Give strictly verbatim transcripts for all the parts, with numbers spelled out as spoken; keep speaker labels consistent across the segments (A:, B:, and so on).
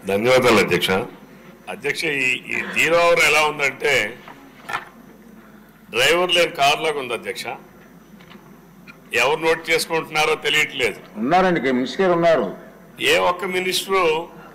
A: ధన్యవాదాలు అధ్యక్ష. అధ్యక్ష ఈ జీరో అవర్ ఎలా ఉందంటే డ్రైవర్ లేని కార్ లాగా ఉంది అధ్యక్ష. ఎవరు నోట్ చేసుకుంటున్నారో తెలియట్లేదు.
B: ఉన్నారండి మినిస్టర్ ఉన్నారు.
A: ఏ ఒక్క మినిస్టరు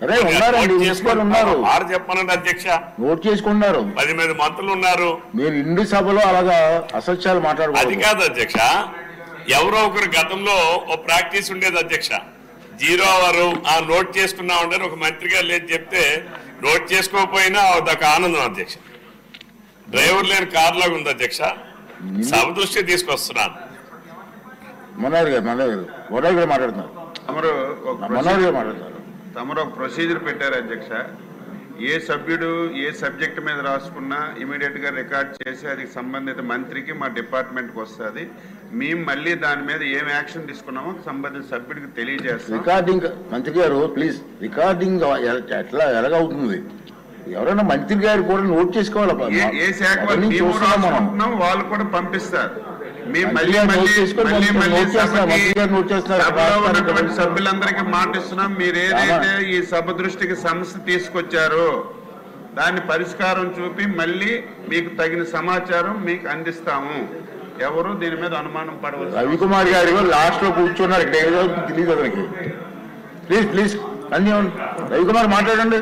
B: ఆరు
A: చెప్పనండి అధ్యక్ష.
B: నోట్ చేసుకున్నారు.
A: పది మంది మంత్రులు ఉన్నారు.
B: మీరు ఇండి సభలో అలాగా అసత్యాలు మాట్లాడుకో.
A: అది కాదు అధ్యక్ష, ఎవరో ఒకరు గతంలో ఓ ప్రాక్టీస్ ఉండేది అధ్యక్ష. జీరో అవర్ ఆ నోట్ చేసుకున్నా ఉండని ఒక మంత్రి గారు లేదు చెప్తే నోట్ చేసుకోకపోయినా అదొక ఆనందం అధ్యక్ష. డ్రైవర్ లేని కార్ లాగా ఉంది అధ్యక్ష. సభ దృష్టి తీసుకొస్తున్నాను.
B: మనోహర్ గారు మనోహర్ గారు మనోహర్ గారు మాట్లాడుతున్నారు. మనోహర్ గారు మాట్లాడుతున్నారు.
C: తమరు ఒక ప్రొసీజర్ పెట్టారు అధ్యక్ష. ఏ సభ్యుడు ఏ సబ్జెక్ట్ మీద రాసుకున్నా ఇమీడియట్ గా రికార్డ్ చేసి అది సంబంధిత మంత్రికి మా డిపార్ట్మెంట్కి వస్తుంది. మేము మళ్ళీ దాని మీద ఏం యాక్షన్ తీసుకున్నామో సంబంధిత సభ్యుడికి తెలియజేస్తాం.
B: రికార్డింగ్ మంత్రి గారు ప్లీజ్ రికార్డింగ్ ఎట్లా ఎలాగవుతుంది? ఎవరైనా మంత్రి గారు కూడా నోట్ చేసుకోవాలి.
C: ఏ శాఖ రాసుకుంటున్నాం వాళ్ళు కూడా పంపిస్తారు. మేము మళ్ళీ మళ్ళీ మళ్ళీ సభలో ఉన్నటువంటి సభ్యులందరికీ మాటిస్తున్నాం. మీరు ఏదైతే ఈ సభ దృష్టికి సమస్య తీసుకొచ్చారో దాన్ని పరిష్కారం చూపి మళ్ళీ మీకు తగిన సమాచారం మీకు అందిస్తాము. ఎవరు దీని మీద అనుమానం పడవచ్చు.
B: రవికుమార్ గారు లాస్ట్ లో కూర్చున్నారు. ఇక్కడ ఏదో తెలియదు అతనికి. ప్లీజ్ ప్లీజ్ అన్ని రవికుమార్ మాట్లాడండి.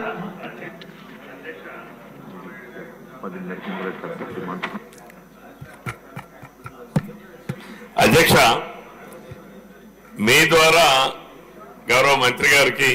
A: అధ్యక్ష, మీ ద్వారా గౌరవ మంత్రి గారికి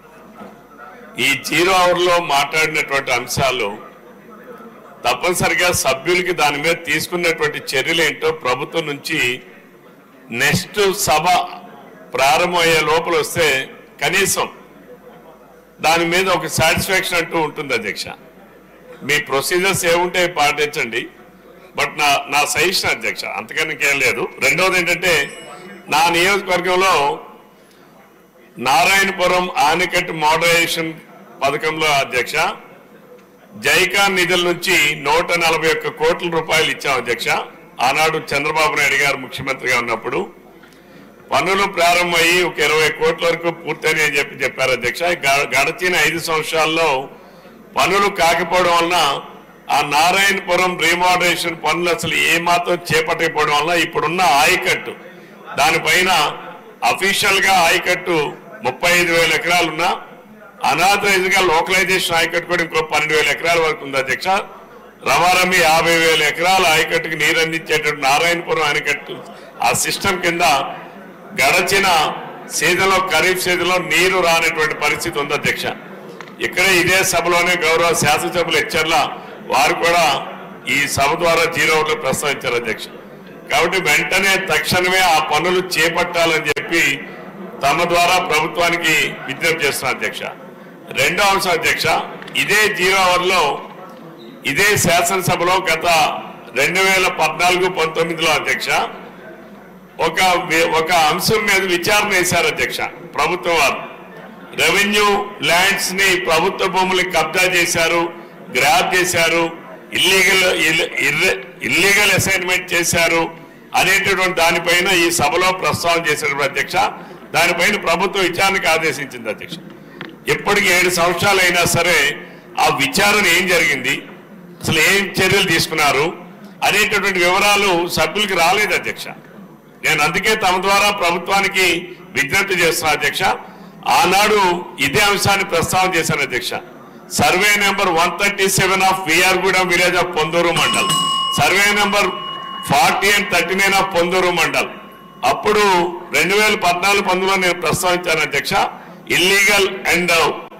A: ఈ జీరో అవర్లో మాట్లాడినటువంటి అంశాలు తప్పనిసరిగా సభ్యులకి దాని మీద తీసుకున్నటువంటి చర్యలు ఏంటో ప్రభుత్వం నుంచి నెక్స్ట్ సభ ప్రారంభమయ్యే లోపల వస్తే కనీసం దాని మీద ఒక సాటిస్ఫాక్షన్ అంటూ ఉంటుంది అధ్యక్ష. మీ ప్రొసీజర్స్ ఏముంటే పాటించండి, బట్ నా నా సజెషన్ అధ్యక్ష, అంతకన్నా ఇంకేం లేదు. రెండవది ఏంటంటే నా నియోజకవర్గంలో నారాయణపురం ఆనకట్టు మోడరైజేషన్ పథకంలో అధ్యక్ష జైకా నిధుల నుంచి నూట నలభై ఒక్క కోట్ల రూపాయలు ఇచ్చాం అధ్యక్ష. ఆనాడు చంద్రబాబు నాయుడు గారు ముఖ్యమంత్రిగా ఉన్నప్పుడు పనులు ప్రారంభమయ్యి ఒక ఇరవై కోట్ల వరకు పూర్తయినాయి అని చెప్పి చెప్పారు అధ్యక్ష. గడిచిన ఐదు సంవత్సరాల్లో పనులు కాకపోవడం వలన ఆ నారాయణపురం రీమోడరేషన్ పనులు అసలు ఏమాత్రం చేపట్టకపోవడం వల్ల ఇప్పుడున్న ఆయకట్టు దానిపైన అఫీషియల్ గా ఆయకట్టు ముప్పై ఐదు వేల ఎకరాలున్నా అనాథరైజ్ గా లోకలైజేషన్ ఆయకట్టు కూడా ఇంకో పన్నెండు వేల ఎకరాల వరకు ఉంది అధ్యక్ష. రమారమి యాభై వేల ఎకరాల ఆయకట్టుకు నీరు అందించేటట్టు నారాయణపురం ఆయకట్టు ఆ సిస్టమ్ కింద గడచిన సీజన్లో ఖరీఫ్ సీజన్లో నీరు రానటువంటి పరిస్థితి ఉంది అధ్యక్ష. ఇక్కడ ఇదే సభలోనే గౌరవ శాసనసభ్యులు హెచ్చర్ల వారు కూడా ఈ సభ ద్వారా జీరో అవర్ ప్రస్తావించారు అధ్యక్ష. కాబట్టి వెంటనే తక్షణమే ఆ పనులు చేపట్టాలని చెప్పి తమ ద్వారా ప్రభుత్వానికి విజ్ఞప్తి చేస్తున్నారు అధ్యక్ష. రెండో అంశం అధ్యక్ష, ఇదే జీరో అవర్ లో ఇదే శాసనసభలో గత రెండు వేల పద్నాలుగు పంతొమ్మిదిలో అధ్యక్ష ఒక ఒక అంశం మీద విచారణ వేశారు అధ్యక్ష ప్రభుత్వం వారు. రెవెన్యూ ల్యాండ్స్ ని ప్రభుత్వ భూములకు కబ్జా చేశారు, గ్రాప్ చేశారు, ఇల్లీగల్ ఇల్లీగల్ అసైన్మెంట్ చేశారు అనేటటువంటి దానిపైన ఈ సభలో ప్రస్తావన చేసినప్పుడు అధ్యక్ష దానిపైన ప్రభుత్వం విచారణకు ఆదేశించింది అధ్యక్ష. ఇప్పటికి ఏడు సంవత్సరాలు అయినా సరే ఆ విచారణ ఏం జరిగింది, అసలు ఏం చర్యలు తీసుకున్నారు అనేటటువంటి వివరాలు సభ్యులకి రాలేదు అధ్యక్ష. నేను అందుకే తమ ద్వారా ప్రభుత్వానికి విజ్ఞప్తి చేస్తున్నా అధ్యక్ష. ఆనాడు ఇదే అంశాన్ని ప్రస్తావన చేశాను అధ్యక్ష. Survey number one thirty seven of VRGudem village of Ponduru mandal, survey number forty and thirty nine of Ponduru mandal. అప్పుడు రెండు వేల పద్నాలుగు పంతొమ్మిదిలో నేను ప్రస్తావించాను అధ్యక్ష. ఇల్లీగల్ అండ్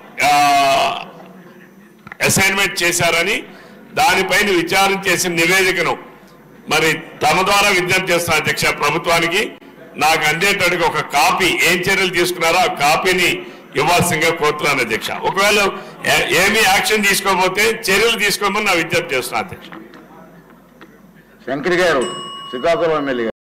A: అసైన్మెంట్ చేశారని దానిపైన విచారణ చేసిన నివేదికను మరి తమ ద్వారా విజ్ఞప్తి చేస్తున్నా అధ్యక్ష ప్రభుత్వానికి. నాకు అందేటట్టుగా ఒక కాపీ ఏం చర్యలు తీసుకున్నారో ఆ కాపీని ఇవ్వాల్సిందిగా కోరుతున్నాను అధ్యక్ష. ఒకవేళ ఏమీ యాక్షన్ తీసుకోకపోతే చర్యలు తీసుకోమని నా విజ్ఞప్తి చేస్తున్నా అధ్యక్ష.
B: శంకర్ గారు శ్రీకాకుళం ఎమ్మెల్యే.